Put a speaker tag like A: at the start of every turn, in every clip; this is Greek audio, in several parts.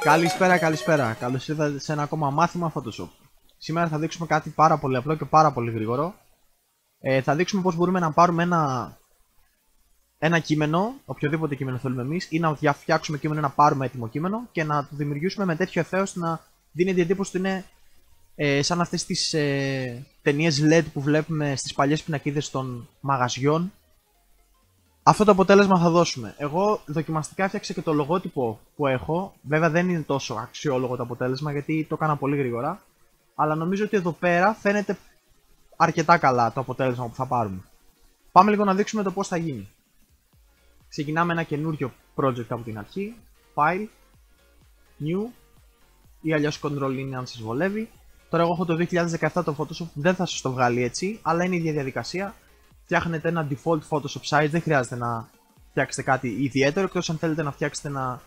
A: Καλησπέρα, καλησπέρα. Καλώς ήρθατε σε ένα ακόμα μάθημα Photoshop. Σήμερα θα δείξουμε κάτι πάρα πολύ απλό και πάρα πολύ γρήγορο. Θα δείξουμε πώς μπορούμε να πάρουμε ένα κείμενο, οποιοδήποτε κείμενο θέλουμε εμείς, ή να φτιάξουμε κείμενο, να πάρουμε έτοιμο κείμενο και να το δημιουργήσουμε με τέτοιο εφέ ώστε να δίνει την εντύπωση ότι είναι σαν αυτές τις ταινίες LED που βλέπουμε στις παλιές πινακίδες των μαγαζιών. Αυτό το αποτέλεσμα θα δώσουμε. Εγώ δοκιμαστικά έφτιαξα και το λογότυπο που έχω. Βέβαια δεν είναι τόσο αξιόλογο το αποτέλεσμα γιατί το έκανα πολύ γρήγορα. Αλλά νομίζω ότι εδώ πέρα φαίνεται αρκετά καλά το αποτέλεσμα που θα πάρουμε. Πάμε λίγο να δείξουμε το πώς θα γίνει. Ξεκινάμε ένα καινούριο project από την αρχή. File, New ή αλλιώς Ctrl είναι αν σας βολεύει. Τώρα εγώ έχω το 2017 το Photoshop, δεν θα σας το βγάλει έτσι, αλλά είναι η ίδια διαδικασία. Φτιάχνετε ένα default Photoshop size, δεν χρειάζεται να φτιάξετε κάτι ιδιαίτερο, εκτός αν θέλετε να φτιάξετε ένα,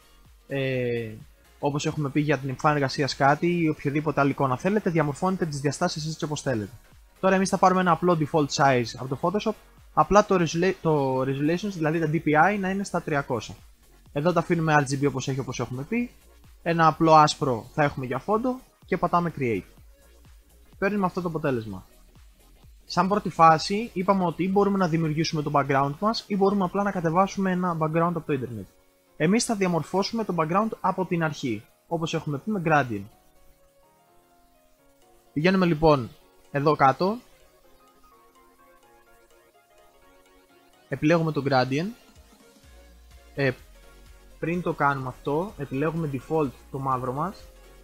A: όπως έχουμε πει για την εμφάνιση εργασίας κάτι ή οποιοδήποτε άλλη εικόνα θέλετε, διαμορφώνετε τις διαστάσεις έτσι όπως θέλετε. Τώρα εμείς θα πάρουμε ένα απλό default size από το Photoshop, απλά το resolutions, δηλαδή τα DPI να είναι στα 300. Εδώ τα αφήνουμε RGB όπως έχει, όπως έχουμε πει, ένα απλό άσπρο θα έχουμε για φόντο και πατάμε create. Παίρνουμε αυτό το αποτέλεσμα. Σαν πρώτη φάση είπαμε ότι ή μπορούμε να δημιουργήσουμε το background μας ή μπορούμε απλά να κατεβάσουμε ένα background από το ίντερνετ. Εμείς θα διαμορφώσουμε το background από την αρχή, όπως έχουμε πει με gradient. Πηγαίνουμε λοιπόν εδώ κάτω, επιλέγουμε το gradient, πριν το κάνουμε αυτό επιλέγουμε default το μαύρο μας,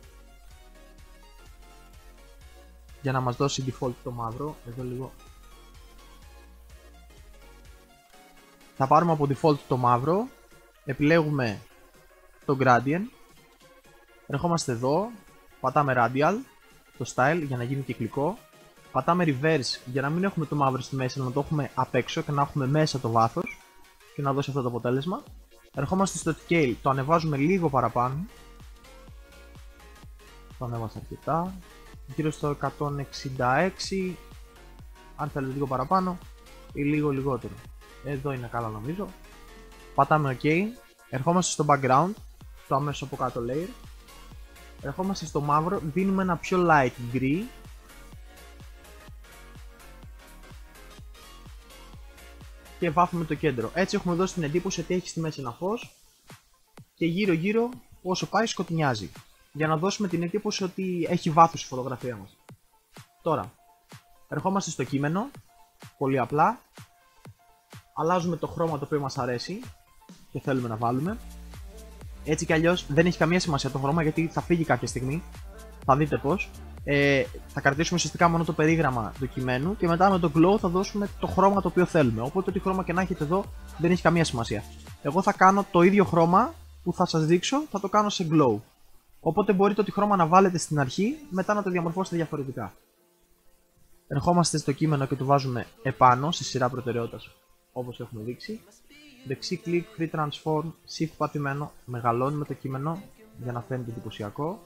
A: για να μας δώσει default το μαύρο, εδώ λίγο. Θα πάρουμε από default το μαύρο, επιλέγουμε το gradient, ερχόμαστε εδώ, πατάμε radial, το style για να γίνει κυκλικό, πατάμε reverse για να μην έχουμε το μαύρο στη μέση, να το έχουμε απ' έξω και να έχουμε μέσα το βάθος και να δώσει αυτό το αποτέλεσμα. Ερχόμαστε στο scale, το ανεβάζουμε λίγο παραπάνω, το ανέβασα αρκετά, γύρω στο 166, αν θέλετε λίγο παραπάνω ή λίγο λιγότερο. Εδώ είναι καλά νομίζω. Πατάμε OK, ερχόμαστε στο background, το αμέσως από κάτω layer, ερχόμαστε στο μαύρο, δίνουμε ένα πιο light gray και βάφουμε το κέντρο. Έτσι έχουμε δώσει την εντύπωση ότι έχει στη μέση ένα φως και γύρω γύρω όσο πάει σκοτεινιάζει, για να δώσουμε την εντύπωση ότι έχει βάθος η φωτογραφία μας. Τώρα, ερχόμαστε στο κείμενο, πολύ απλά, αλλάζουμε το χρώμα το οποίο μας αρέσει και θέλουμε να βάλουμε. Έτσι κι αλλιώς δεν έχει καμία σημασία το χρώμα γιατί θα φύγει κάποια στιγμή, θα δείτε πώς. Θα κρατήσουμε ουσιαστικά μόνο το περίγραμμα του κειμένου και μετά με το glow θα δώσουμε το χρώμα το οποίο θέλουμε. Οπότε ό,τι χρώμα και να έχετε εδώ δεν έχει καμία σημασία. Εγώ θα κάνω το ίδιο χρώμα που θα σας δείξω, θα το κάνω σε glow. Οπότε μπορείτε ό,τι χρώμα να βάλετε στην αρχή, μετά να το διαμορφώσετε διαφορετικά. Ερχόμαστε στο κείμενο και το βάζουμε επάνω, σε σειρά προτεραιότητας, όπως έχουμε δείξει. Δεξί κλικ, free transform, shift πατημένο, μεγαλώνουμε το κείμενο για να φαίνεται εντυπωσιακό.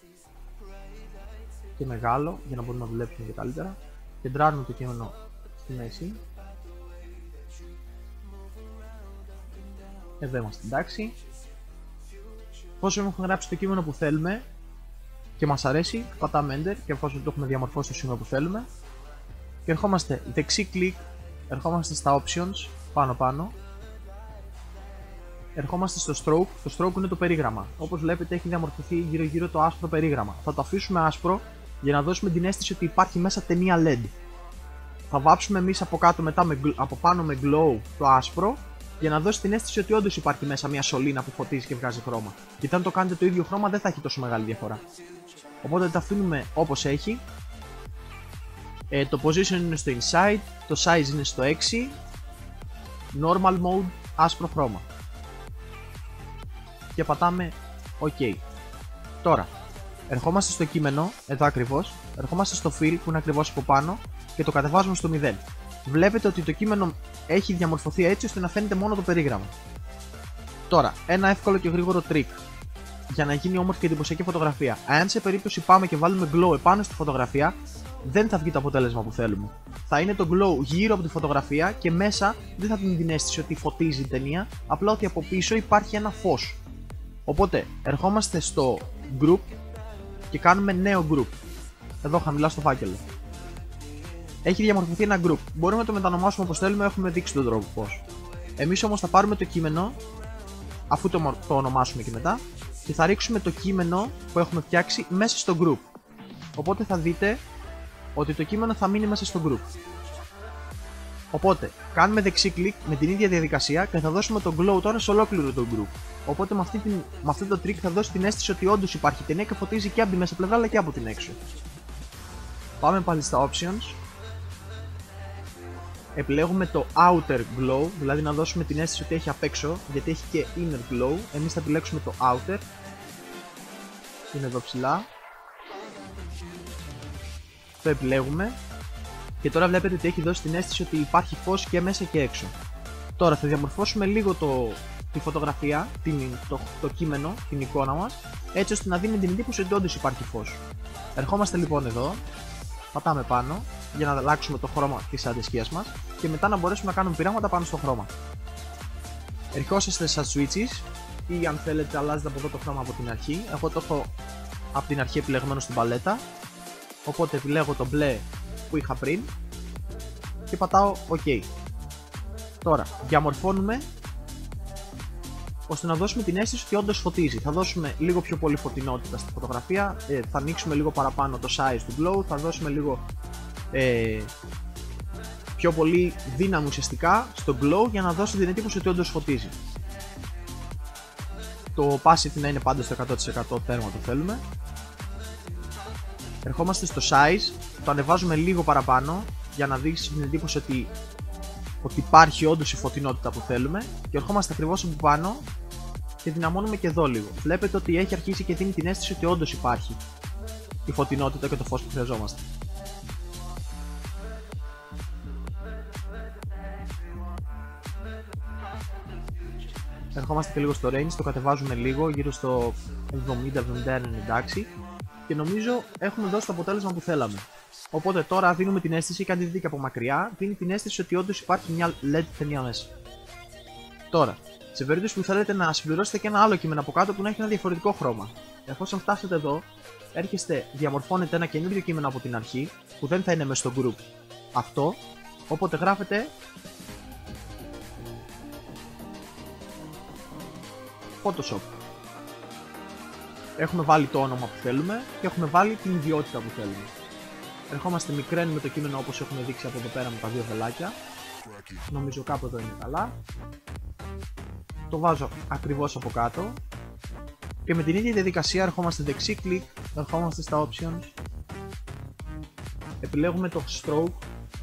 A: Και μεγάλο, για να μπορούμε να δουλέψουμε και καλύτερα. Κεντράρουμε το κείμενο στη μέση. Εδώ είμαστε, εντάξει. Εφόσον έχουμε γράψει το κείμενο που θέλουμε και μας αρέσει, πατάμε Enter και εφόσον το έχουμε διαμορφώσει στο σημείο που θέλουμε και ερχόμαστε δεξί κλικ, ερχόμαστε στα options, πάνω, ερχόμαστε στο stroke, το stroke είναι το περίγραμμα. Όπως βλέπετε έχει διαμορφωθεί γύρω γύρω το άσπρο περίγραμμα. Θα το αφήσουμε άσπρο για να δώσουμε την αίσθηση ότι υπάρχει μέσα ταινία LED. Θα βάψουμε εμείς από κάτω μετά από πάνω με glow το άσπρο, για να δώσει την αίσθηση ότι όντως υπάρχει μέσα μια σωλήνα που φωτίζει και βγάζει χρώμα. Γιατί αν το κάνετε το ίδιο χρώμα δεν θα έχει τόσο μεγάλη διαφορά. Οπότε τα αφήνουμε όπως έχει. Το position είναι στο inside, το size είναι στο 6, normal mode, άσπρο χρώμα. Και πατάμε OK. Τώρα, ερχόμαστε στο κείμενο, εδώ ακριβώς, ερχόμαστε στο fill που είναι ακριβώς από πάνω και το κατεβάζουμε στο 0. Βλέπετε ότι το κείμενο έχει διαμορφωθεί έτσι ώστε να φαίνεται μόνο το περίγραμμα. Τώρα, ένα εύκολο και γρήγορο trick για να γίνει όμορφη και εντυπωσιακή φωτογραφία. Αν σε περίπτωση πάμε και βάλουμε glow επάνω στη φωτογραφία, δεν θα βγει το αποτέλεσμα που θέλουμε. Θα είναι το glow γύρω από τη φωτογραφία και μέσα δεν θα δίνει την αίσθηση ότι φωτίζει η ταινία, απλά ότι από πίσω υπάρχει ένα φως. Οπότε ερχόμαστε στο group και κάνουμε νέο group. Εδώ χαμηλά στο φάκελο. Έχει διαμορφωθεί ένα group. Μπορούμε να το μετανομάσουμε όπως θέλουμε, έχουμε δείξει τον τρόπο πώς. Εμείς όμως θα πάρουμε το κείμενο, αφού το ονομάσουμε και μετά, και θα ρίξουμε το κείμενο που έχουμε φτιάξει μέσα στο group. Οπότε θα δείτε ότι το κείμενο θα μείνει μέσα στο group. Οπότε κάνουμε δεξί κλικ με την ίδια διαδικασία και θα δώσουμε το glow τώρα σε ολόκληρο το group. Οπότε με αυτό το trick θα δώσει την αίσθηση ότι όντως υπάρχει ταινία και φωτίζει και από τη μέσα πλευρά αλλά και από την έξω. Πάμε πάλι στα options. Επιλέγουμε το outer glow, δηλαδή να δώσουμε την αίσθηση ότι έχει απ' έξω, γιατί έχει και inner glow. Εμείς θα επιλέξουμε το outer. Είναι εδώ ψηλά. Το επιλέγουμε. Και τώρα βλέπετε ότι έχει δώσει την αίσθηση ότι υπάρχει φως και μέσα και έξω. Τώρα θα διαμορφώσουμε λίγο τη φωτογραφία, το κείμενο, την εικόνα μας, έτσι ώστε να δίνει την εντύπωση ότι όντως υπάρχει φως. Ερχόμαστε λοιπόν εδώ, πατάμε πάνω για να αλλάξουμε το χρώμα της αντισκίας μας και μετά να μπορέσουμε να κάνουμε πειράματα πάνω στο χρώμα. Ερχόσαστε στα switches ή αν θέλετε αλλάζετε από εδώ το χρώμα από την αρχή. Εγώ το έχω από την αρχή επιλεγμένο στην παλέτα, οπότε επιλέγω το μπλε που είχα πριν και πατάω OK. Τώρα διαμορφώνουμε ώστε να δώσουμε την αίσθηση ότι όντως φωτίζει. Θα δώσουμε λίγο πιο πολύ φωτεινότητα στη φωτογραφία, θα ανοίξουμε λίγο παραπάνω το size του glow, θα δώσουμε λίγο πιο πολύ δύναμη ουσιαστικά στο glow για να δώσει την εντύπωση ότι όντως φωτίζει. Το opacity να είναι πάντα στο 100% τέρμα το θέλουμε. Ερχόμαστε στο size, το ανεβάζουμε λίγο παραπάνω για να δείξει την εντύπωση ότι υπάρχει όντως η φωτεινότητα που θέλουμε και ερχόμαστε ακριβώς από πάνω και δυναμώνουμε και εδώ λίγο. Βλέπετε ότι έχει αρχίσει και δίνει την αίσθηση ότι όντως υπάρχει η φωτεινότητα και το φως που χρειαζόμαστε. Ερχόμαστε και λίγο στο range, το κατεβάζουμε λίγο, γύρω στο 70-71 είναι εντάξει και νομίζω έχουμε δώσει το αποτέλεσμα που θέλαμε. Οπότε τώρα δίνουμε την αίσθηση, και αν τη δείτε και από μακριά, δίνει την αίσθηση ότι όντως υπάρχει μια LED ταινία μέσα. Τώρα, σε περίπτωση που θέλετε να συμπληρώσετε και ένα άλλο κείμενο από κάτω που να έχει ένα διαφορετικό χρώμα. Εφόσον φτάσετε εδώ, έρχεστε, διαμορφώνετε ένα καινούριο κείμενο από την αρχή, που δεν θα είναι μέσα στο group αυτό, οπότε γράφετε Photoshop. Έχουμε βάλει το όνομα που θέλουμε και έχουμε βάλει την ιδιότητα που θέλουμε. Ερχόμαστε, μικραίνουμε το κείμενο όπως έχουμε δείξει από εδώ πέρα με τα δύο βελάκια. Νομίζω κάπου εδώ είναι καλά. Το βάζω ακριβώς από κάτω. Και με την ίδια διαδικασία ερχόμαστε δεξί κλικ, ερχόμαστε στα options. Επιλέγουμε το stroke.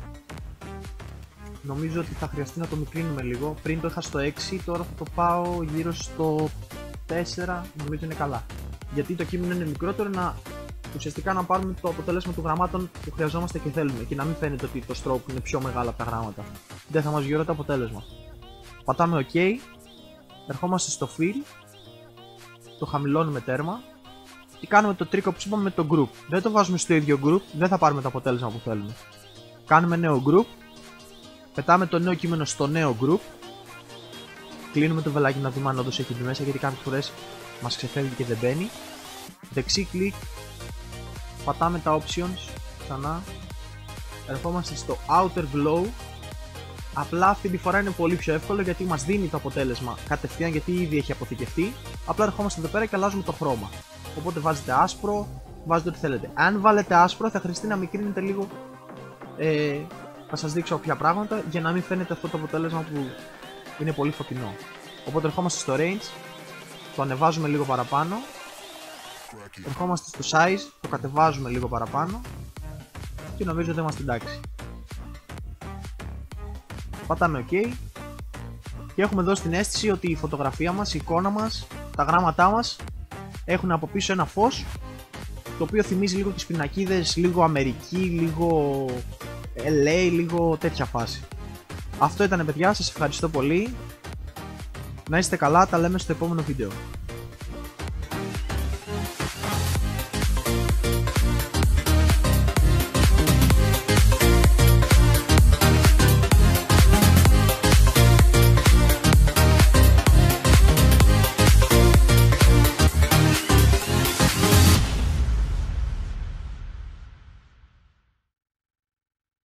A: Νομίζω ότι θα χρειαστεί να το μικρύνουμε λίγο. Πριν το είχα στο 6, τώρα θα το πάω γύρω στο 4, νομίζω είναι καλά. Γιατί το κείμενο είναι μικρότερο, ουσιαστικά να πάρουμε το αποτέλεσμα των γραμμάτων που χρειαζόμαστε και θέλουμε και να μην φαίνεται ότι το stroke είναι πιο μεγάλο από τα γράμματα. Δεν θα μας βγει το αποτέλεσμα. Πατάμε OK, ερχόμαστε στο fill, το χαμηλώνουμε τέρμα και κάνουμε το τρίκο που είπαμε με το group. Δεν το βάζουμε στο ίδιο group, δεν θα πάρουμε το αποτέλεσμα που θέλουμε. Κάνουμε νέο group, πετάμε το νέο κείμενο στο νέο group, κλείνουμε το βελάκι να δούμε αν όντως έχει μπει μέσα, γιατί κάποιες φορές μας ξεφεύγει και δεν μπαίνει. Δεξί κλικ, πατάμε τα options ξανά, ερχόμαστε στο outer glow. Απλά αυτή τη φορά είναι πολύ πιο εύκολο γιατί μας δίνει το αποτέλεσμα κατευθείαν, γιατί ήδη έχει αποθηκευτεί. Απλά ερχόμαστε εδώ πέρα και αλλάζουμε το χρώμα. Οπότε βάζετε άσπρο, βάζετε ό,τι θέλετε. Αν βάλετε άσπρο θα χρειαστεί να μικρύνετε λίγο, θα σας δείξω κάποια πράγματα για να μην φαίνεται αυτό το αποτέλεσμα που είναι πολύ φωτεινό. Οπότε ερχόμαστε στο range, το ανεβάζουμε λίγο παραπάνω. Ερχόμαστε στο size, το κατεβάζουμε λίγο παραπάνω και νομίζω ότι είμαστε εντάξει. Πατάμε OK και έχουμε δώσει την αίσθηση ότι η φωτογραφία μας, η εικόνα μας, τα γράμματά μας έχουν από πίσω ένα φως το οποίο θυμίζει λίγο τις πινακίδες, λίγο Αμερική, λίγο LA, λίγο τέτοια φάση. Αυτό ήταν παιδιά, σας ευχαριστώ πολύ. Να είστε καλά, τα λέμε στο επόμενο βίντεο.